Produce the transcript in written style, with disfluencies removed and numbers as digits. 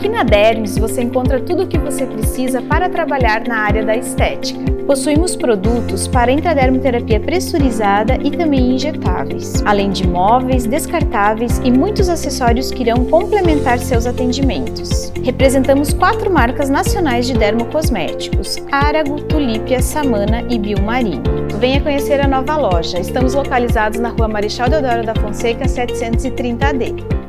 Aqui na Dermis você encontra tudo o que você precisa para trabalhar na área da estética. Possuímos produtos para intradermoterapia pressurizada e também injetáveis, além de móveis, descartáveis e muitos acessórios que irão complementar seus atendimentos. Representamos 4 marcas nacionais de dermocosméticos: Arago, Tulípia, Samana e Biomarine. Venha conhecer a nova loja. Estamos localizados na Rua Marechal Deodoro da Fonseca, 730D.